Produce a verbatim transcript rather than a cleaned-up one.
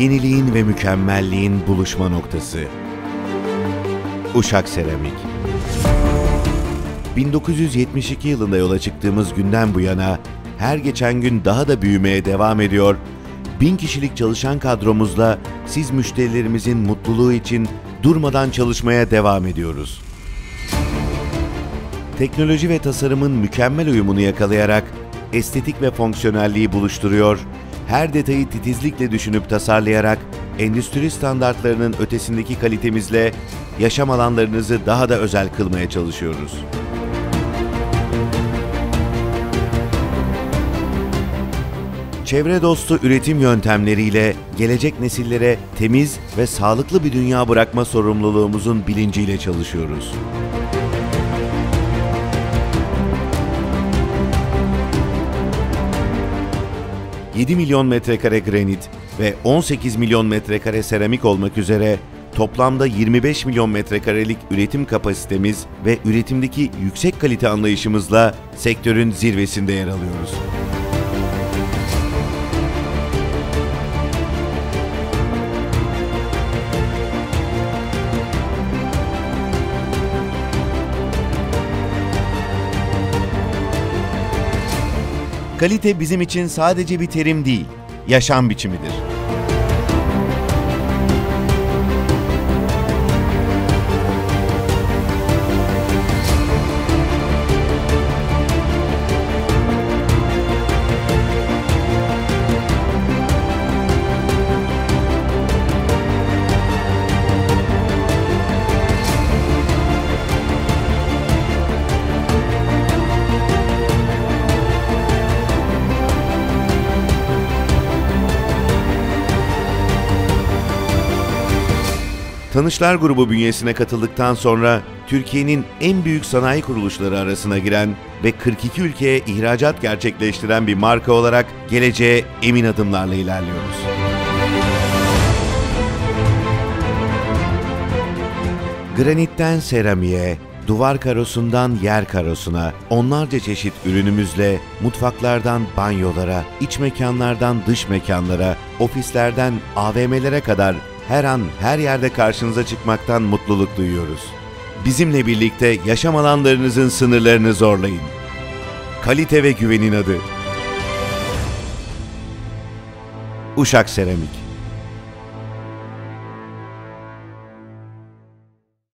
Yeniliğin ve mükemmelliğin buluşma noktası. Uşak Seramik. bin dokuz yüz yetmiş iki yılında yola çıktığımız günden bu yana her geçen gün daha da büyümeye devam ediyor. Bin kişilik çalışan kadromuzla siz müşterilerimizin mutluluğu için durmadan çalışmaya devam ediyoruz. Teknoloji ve tasarımın mükemmel uyumunu yakalayarak estetik ve fonksiyonelliği buluşturuyor, her detayı titizlikle düşünüp tasarlayarak endüstri standartlarının ötesindeki kalitemizle yaşam alanlarınızı daha da özel kılmaya çalışıyoruz. Çevre dostu üretim yöntemleriyle gelecek nesillere temiz ve sağlıklı bir dünya bırakma sorumluluğumuzun bilinciyle çalışıyoruz. yedi milyon metrekare granit ve on sekiz milyon metrekare seramik olmak üzere toplamda yirmi beş milyon metrekarelik üretim kapasitemiz ve üretimdeki yüksek kalite anlayışımızla sektörün zirvesinde yer alıyoruz. Kalite bizim için sadece bir terim değil, yaşam biçimidir. Tanışlar Grubu bünyesine katıldıktan sonra Türkiye'nin en büyük sanayi kuruluşları arasına giren ve kırk iki ülkeye ihracat gerçekleştiren bir marka olarak geleceğe emin adımlarla ilerliyoruz. Granitten seramiğe, duvar karosundan yer karosuna, onlarca çeşit ürünümüzle mutfaklardan banyolara, iç mekanlardan dış mekanlara, ofislerden A V M'lere kadar her an, her yerde karşınıza çıkmaktan mutluluk duyuyoruz. Bizimle birlikte yaşam alanlarınızın sınırlarını zorlayın. Kalite ve güvenin adı. Uşak Seramik.